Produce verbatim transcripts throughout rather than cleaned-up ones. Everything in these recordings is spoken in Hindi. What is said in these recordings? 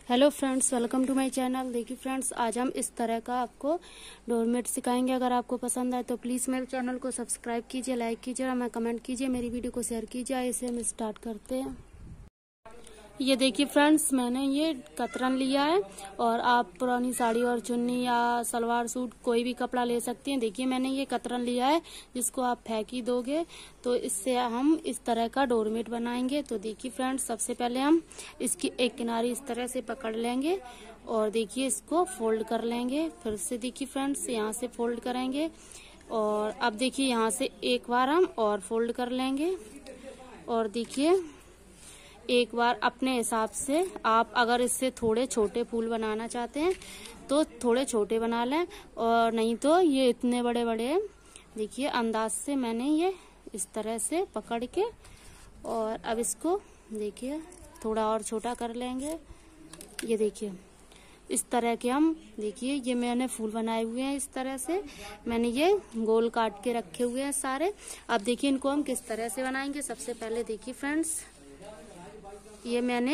Hello friends, welcome to my channel. देखिए फ्रेंड्स, आज हम इस तरह का आपको डोरमेट सिखाएंगे। अगर आपको पसंद आए तो प्लीज़ मेरे चैनल को सब्सक्राइब कीजिए, लाइक कीजिए और हमें कमेंट कीजिए, मेरी वीडियो को शेयर कीजिए। इसे हम स्टार्ट करते हैं। ये देखिए फ्रेंड्स, मैंने ये कतरन लिया है और आप पुरानी साड़ी और चुन्नी या सलवार सूट कोई भी कपड़ा ले सकती हैं। देखिए मैंने ये कतरन लिया है जिसको आप फेंक ही दोगे, तो इससे हम इस तरह का डोरमेट बनाएंगे। तो देखिए फ्रेंड्स, सबसे पहले हम इसकी एक किनारी इस तरह से पकड़ लेंगे और देखिए इसको फोल्ड कर लेंगे। फिर से देखिए फ्रेंड्स, यहाँ से फोल्ड करेंगे और अब देखिए यहाँ से एक बार हम और फोल्ड कर लेंगे और देखिए एक बार अपने हिसाब से आप अगर इससे थोड़े छोटे फूल बनाना चाहते हैं तो थोड़े छोटे बना लें, और नहीं तो ये इतने बड़े बड़े हैं। देखिए अंदाज से मैंने ये इस तरह से पकड़ के और अब इसको देखिए थोड़ा और छोटा कर लेंगे। ये देखिए इस तरह के हम देखिए ये मैंने फूल बनाए हुए हैं। इस तरह से मैंने ये गोल काट के रखे हुए हैं सारे। अब देखिए इनको हम किस तरह से बनाएंगे। सबसे पहले देखिए फ्रेंड्स, ये मैंने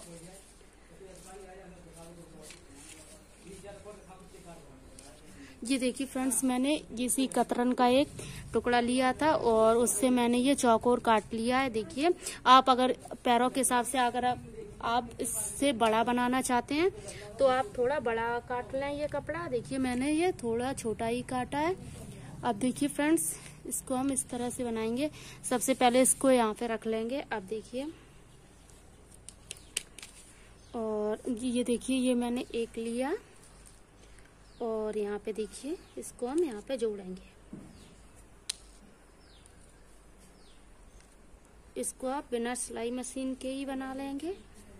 ये देखिए फ्रेंड्स मैंने इसी कतरन का एक टुकड़ा लिया था और उससे मैंने ये चौकोर काट लिया है। देखिए आप अगर पैरों के हिसाब से अगर आप, आप इससे बड़ा बनाना चाहते हैं तो आप थोड़ा बड़ा काट लें ये कपड़ा। देखिए मैंने ये थोड़ा छोटा ही काटा है। अब देखिए फ्रेंड्स, इसको हम इस तरह से बनाएंगे। सबसे पहले इसको यहाँ पे रख लेंगे। अब देखिए और ये देखिए ये मैंने एक लिया और यहाँ पे देखिए इसको हम यहाँ पे जोड़ेंगे। इसको आप बिना सिलाई मशीन के ही बना लेंगे।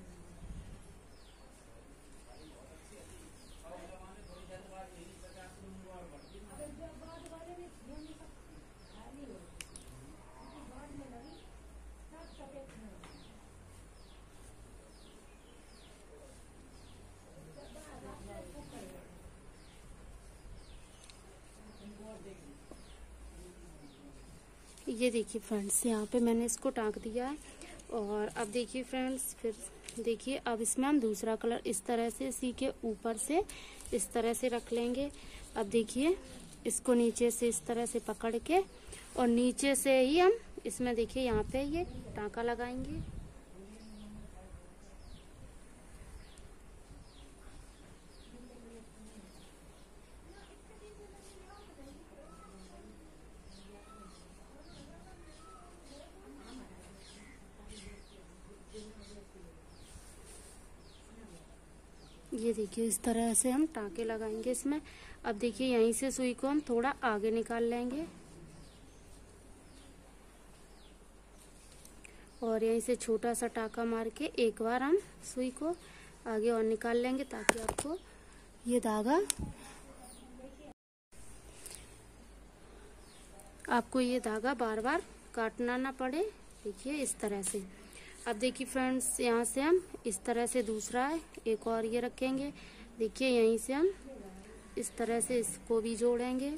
ये देखिए फ्रेंड्स, यहाँ पे मैंने इसको टाँक दिया है और अब देखिए फ्रेंड्स, फिर देखिए अब इसमें हम दूसरा कलर इस तरह से इसी के ऊपर से इस तरह से रख लेंगे। अब देखिए इसको नीचे से इस तरह से पकड़ के और नीचे से ही हम इसमें देखिए यहाँ पे ये टाँका लगाएंगे। ये देखिए इस तरह से हम टाँके लगाएंगे इसमें। अब देखिए यहीं से सुई को हम थोड़ा आगे निकाल लेंगे और यहीं से छोटा सा टाँका मार के एक बार हम सुई को आगे और निकाल लेंगे ताकि आपको ये धागा आपको ये धागा बार बार काटना ना पड़े। देखिए इस तरह से। अब देखिए फ्रेंड्स, यहाँ से हम इस तरह से दूसरा है एक और ये रखेंगे। देखिए यहीं से हम इस तरह से इसको भी जोड़ेंगे।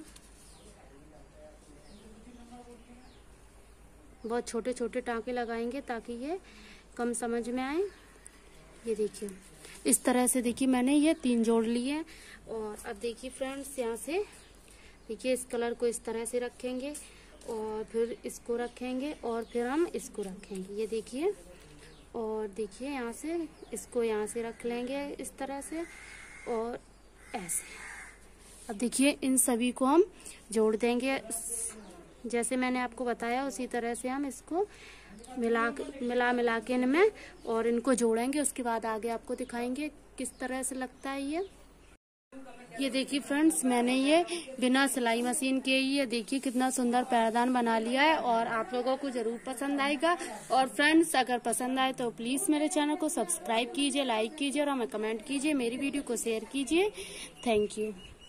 बहुत छोटे छोटे टाँके लगाएंगे ताकि ये कम समझ में आए। ये देखिए इस तरह से देखिए मैंने ये तीन जोड़ लिए। और अब देखिए फ्रेंड्स, यहाँ से देखिए इस कलर को इस तरह से रखेंगे और फिर इसको रखेंगे और फिर हम इसको रखेंगे। ये देखिए और देखिए यहाँ से इसको यहाँ से रख लेंगे इस तरह से और ऐसे। अब देखिए इन सभी को हम जोड़ देंगे जैसे मैंने आपको बताया, उसी तरह से हम इसको मिला मिला मिला के इनमें और इनको जोड़ेंगे। उसके बाद आगे आपको दिखाएंगे किस तरह से लगता है ये। ये देखिए फ्रेंड्स, मैंने ये बिना सिलाई मशीन के ही ये देखिए कितना सुंदर पैरदान बना लिया है और आप लोगों को जरूर पसंद आएगा। और फ्रेंड्स, अगर पसंद आए तो प्लीज मेरे चैनल को सब्सक्राइब कीजिए, लाइक कीजिए और हमें कमेंट कीजिए, मेरी वीडियो को शेयर कीजिए। Thank you.